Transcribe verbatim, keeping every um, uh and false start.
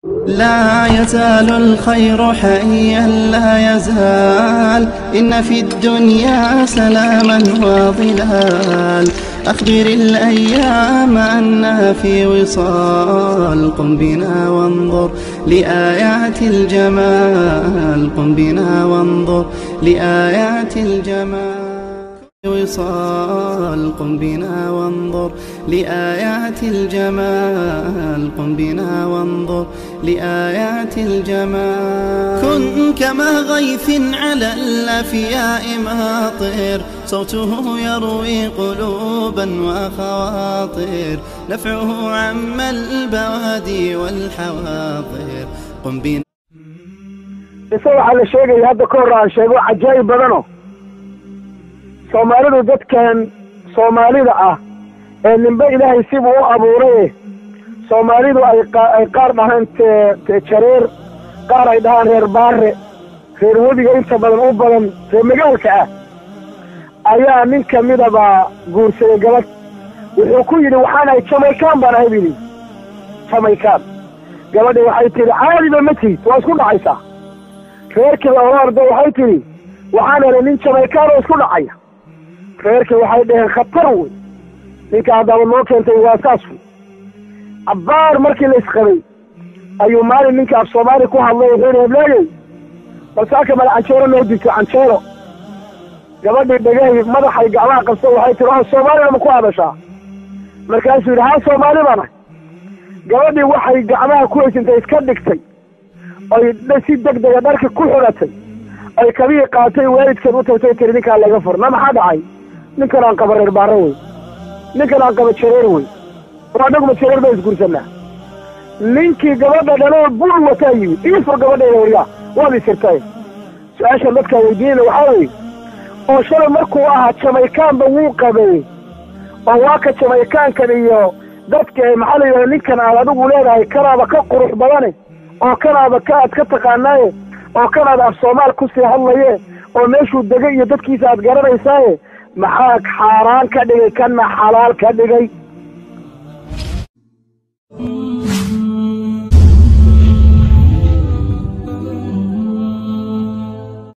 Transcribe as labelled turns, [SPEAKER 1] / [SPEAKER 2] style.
[SPEAKER 1] لا يزال الخير حيا لا يزال إن في الدنيا سلاما وظلال أخبر الأيام أنها في وصال قم بنا وانظر لآيات الجمال قم بنا وانظر لآيات الجمال وصال قم بنا وانظر لآيات الجمال قم بنا وانظر لآيات الجمال كن كما غيث على الأفياء ماطر صوته يروي قلوبا وخواطر نفعه عم البوادي والحواضر قم بنا
[SPEAKER 2] يسوي على شيء هذا كورة شيء عجيب بدنه Soomaalidu dadkan Soomaalida ah ee ninba Ilaahay sibu u abuuray Soomaalidu ay ay qaar dhahan te jareer qaar ay dhahan reer baare reer wadiga inta badan u badan reer magaalka ah ayaa nin kamida ba guursaday gabadh wuxuu ku yiri waxaan ay Jamaican baan ahay bili Jamaican gabadhi waxay tiri caadi ba ma tiid waa isku dhacaysa reerkii la ordo waxay tiri waxaan helay nin Jamaican oo isku dhacaya reerka waxay dhaheen khatar wey ninka hadaba noo keentay waa saas wey abbaar markii la isqabay ayuu maalin ninka af Soomaali ku hadlay wuxuu leeyahay balsaaka mal canjeero noo dirto canjeero gabadhii dhagahay madaxay gacmaha qabsay waxay tiri waa Soomaali ma ku hadashaa markaasuu yidhi haa Soomaali baan ahay gabadhii waxay gacmaha ku haysantay iska dhigtay oy si degdega dharka ku xiratay ay kabii qaatay waalidkeed u tagtay tiri ninkaa laga fur na maxaa dhacay ninkan aan qaba reer baare wey ninkan aan qaba jareer wey waa dhagma jareer ba isguursanaa ninkii gabadha dhaloo bul wataa yimid ii fur gabadheeda wariyaa waad isirtay su-aasha dadkaa weydiinayna waxaa weye oo shalay markuu ahaa Jamaicanba wuu qabay oo waa ka Jamaicankan iyo dadka maxaa la yidhahda ninkan aad adigu leedahay kanaaba ka qurux badane oo kanaaba ka aad ka taqaanaaye oo kanaad af Soomaal ku sii hadlaye oo meeshuu degay iyo dadkiisa aad garanaysaaye maxaa xaaraan ka dhigay kana xalaal ka dhigay